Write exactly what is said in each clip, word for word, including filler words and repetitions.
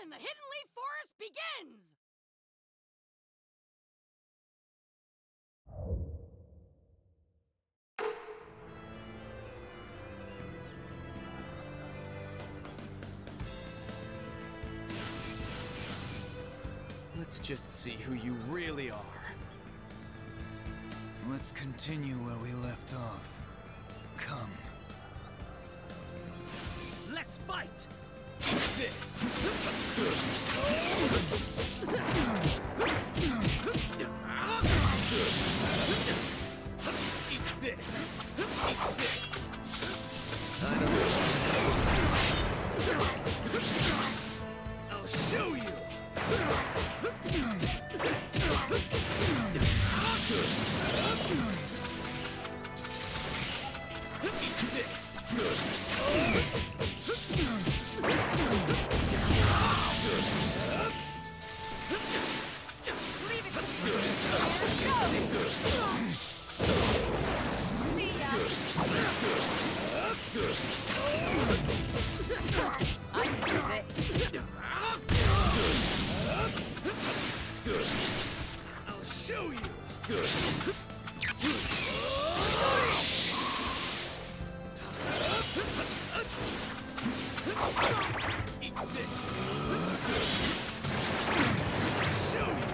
in the Hidden Leaf Forest begins! Let's just see who you really are. Let's continue where we left off. Come. Let's fight! This! Eat this! Eat this! I don't know. I'll show you! Eat this! Leave it to me! See ya! I can do this! I'll show you! Eat this! Show you!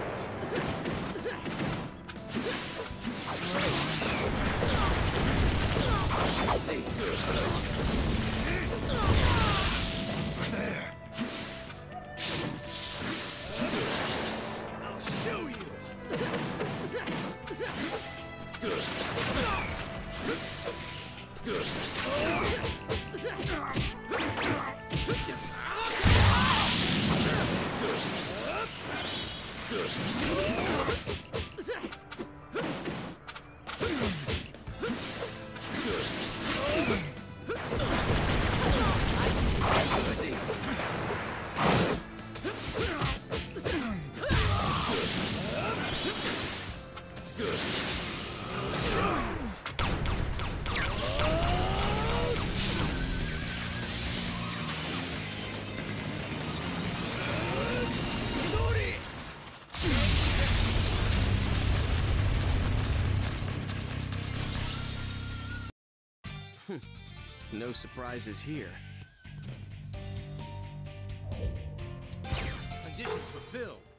See! There! I'll show you! No surprises here. Conditions fulfilled.